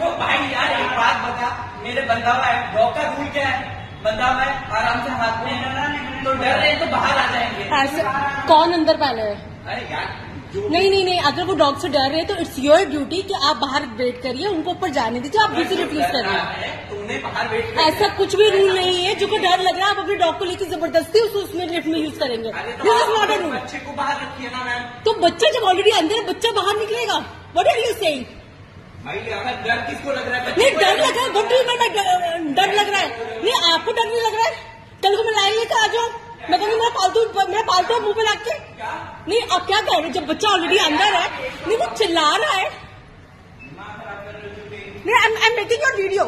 वो भाई यार एक बात बता, मेरे बंदा हुआ है डॉग का रूल क्या है? बंदा हुआ है आराम से हाथ में तो डर रहे तो बाहर आ जाएंगे। ऐसे कौन अंदर पहले है? अरे यार नहीं, अगर वो डॉग से डर रहे हैं तो इट्स योर ड्यूटी कि आप बाहर वेट करिए, उनको ऊपर जाने दीजिए, आप दूसरी रिफ्यूज करिए। तुमने बाहर वेट ऐसा कुछ भी रूल नहीं है। जो को डर लग रहा है आप अपने डॉग को लेकर जबरदस्ती उसमें लिफ्ट में यूज करेंगे। This is not a rule. बच्चे को बाहर रखिए ना मैम। तो बच्चा जब ऑलरेडी अंदर है, बच्चा बाहर निकलेगा। What are you saying? भाई अगर डर किसको लग रहा है? नहीं डर लग रहा है, डर लग रहा है। नहीं आपको डर नहीं लग रहा है? कल को मैं लाइन लेकर आ जाऊँ, मैं कहूँगी मेरा पालतू मुंह पे रख के। नहीं आप क्या कह रहे हैं? जब बच्चा ऑलरेडी अंदर है, नहीं वो चिल्ला रहा है। नहीं I am making your video.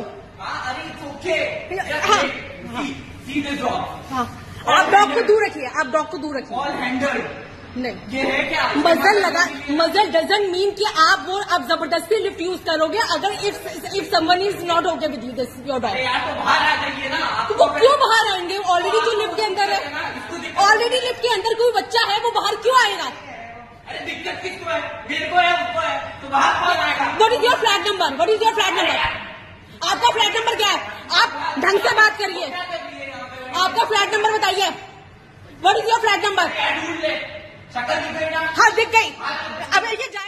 हाँ आप डॉग को दूर रखिए, आप डॉग को दूर रखिए। ऑल हैंडल नहीं ये है क्या? मजल लगा, मजल डजंट मीन कि आप वो आप जबरदस्ती लिफ्ट यूज करोगे। अगर if someone is not okay with you this your dog, यार तो बाहर आ जाइए ना। तो वो क्यों बाहर आएंगे? ऑलरेडी जो लिफ्ट के अंदर है, ऑलरेडी लिफ्ट के अंदर कोई बच्चा है, वो बाहर क्यों आएगा? अरे दिक्कत किसको है? मेरे को है, उसको है, तो बाहर कौन आएगा? What is your flat number? What is your flat number? आपका फ्लैट नंबर क्या है? आप ढंग से बात करिए। आपका फ्लैट नंबर बताइए। What is your flat number? शक्ल दिख गई ना? हाँ दिख गई। अब ये